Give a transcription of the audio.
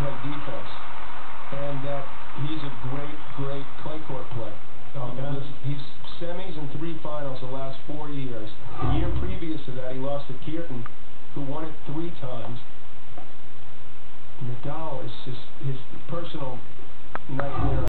play defense, and that he's a great clay court player. He's semis and 3 finals the last 4 years. The year previous to that, he lost to Kierton, who won it 3 times. Nadal is just his personal nightmare.